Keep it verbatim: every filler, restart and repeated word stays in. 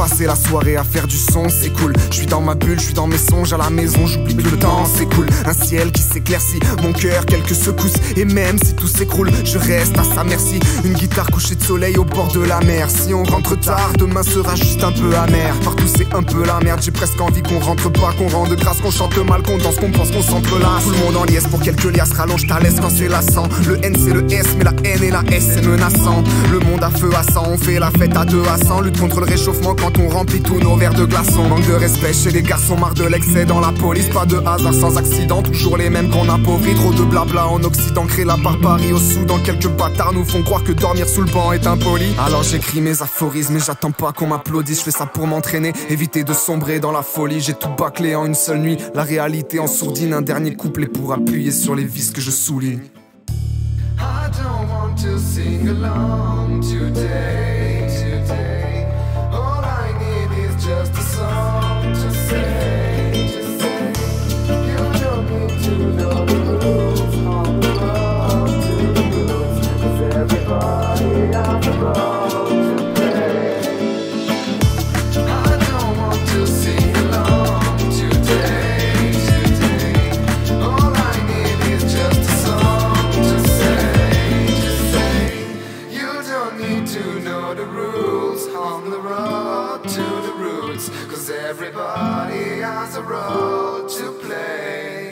passer la soirée à faire du son, c'est cool. Je suis dans ma bulle, je suis dans mes songes, à la maison j'oublie que le temps s'écoule. Un ciel qui s'éclaircit, mon cœur quelques secousses. Et même si tout s'écroule, je reste à sa merci. Une guitare couchée de soleil au bord de la mer. Si on rentre tard, demain sera juste un peu amer. Partout c'est un peu la merde, j'ai presque envie qu'on rentre pas, qu'on rende grâce, qu'on chante mal, qu'on danse, qu'on pense, qu'on s'entrelace. Tout le monde en liesse pour quelques liasses, rallonge ta laisse quand c'est lassant. Le N c'est le S, mais la N et la S c'est menaçant. Le monde à feu à sang, on fait la fête à deux à cent. Lutte contre le réchauffement quand on remplit tous nos verres de glaçons. Manque de respect chez les garçons, marre de l'excès dans la police. Pas de hasard sans accident, toujours les mêmes qu'on appauvrit. Trop de blabla en Occident, crée la barbarie au Soudan. Quelques bâtards nous font croire que dormir sous le banc est impoli. Alors j'écris mes aphorismes, mais j'attends pas qu'on m'applaudisse. Je fais ça pour m'entraîner, éviter de sombrer dans la folie. J'ai tout bâclé en une seule nuit, la réalité en sourdine. Un dernier couplet pour appuyer sur les vis que je souligne. I don't want to sing along today, today. All I need is just a song to say, to say. You don't need to know the rules on the road to the rules, 'cause everybody on the road to play. I don't want to sing along today, today. All I need is just a song to say, to say. You don't need to know the rules on the road to the roots, 'cause everybody has a role to play.